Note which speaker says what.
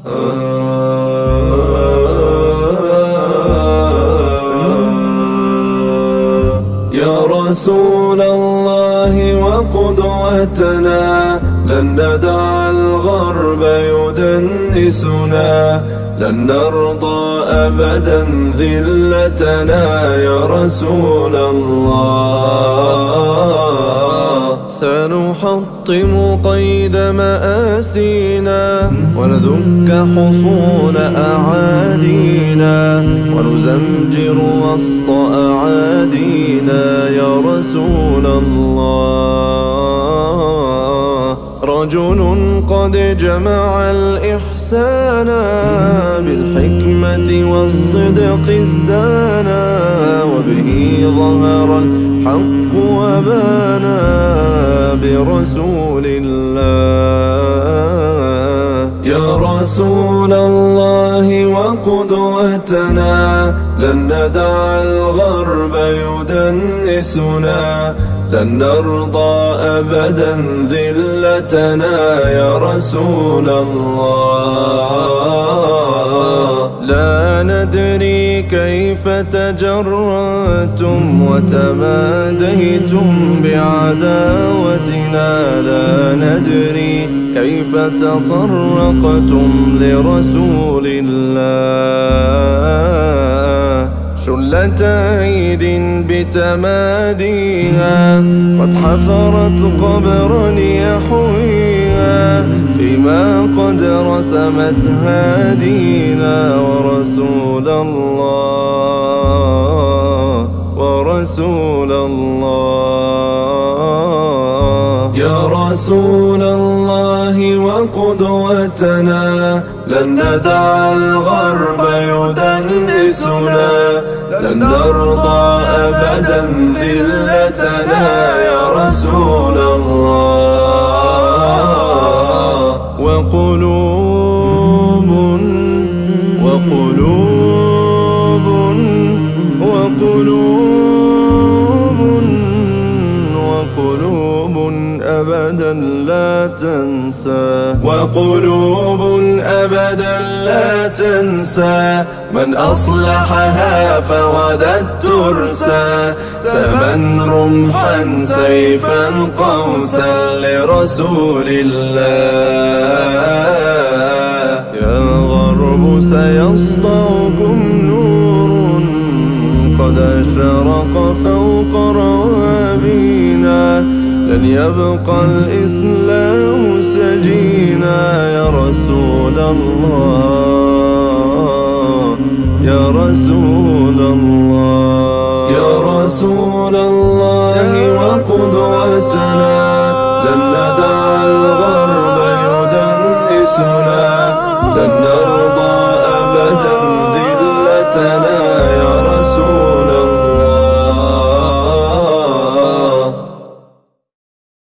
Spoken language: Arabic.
Speaker 1: يا رسول الله وقدوتنا، لن ندع الغرب يدنسنا، لن نرضى أبدا ذلتنا يا رسول الله. سنحطم قيد مآسينا وندك حصون أعادينا، ونزمجر وسط أعادينا يا رسول الله. رجل قد جمع الإحسان بالحكمة والصدق ازدانا، وبه ظهر الحق وبانا برسول الله. يا رسول الله وقدوتنا، لن ندع الغرب يدنسنا، لن نرضى أبدا ذلتنا يا رسول الله. لا ندري كيف تجرأتم وتماديتم بعداوتنا، لا ندري كيف تطرقتم لرسول الله. شلة أيد بتماديها قد حفرت قبرا يحويها، فيما قد رسمت هادينا ورسول الله ورسول الله. يا رسول الله وقدوتنا، لن ندع الغرب يدنسنا، لن نرضى أبدا ذلتنا يا رسول الله. وقلوب وقلوب وقلوب وقلوب أبدا لا تنسى، وقلوب أبدا لا تنسى من أصلحها فغدت ترسى، سما رمحا سيفا قوسا لرسول الله. يا غرب سيسطعكم نور قد أشرق فوق روابينا، لن يبقى الإسلام سجينا يا رسول الله يا رسول الله. يا رسول الله وقدوتنا،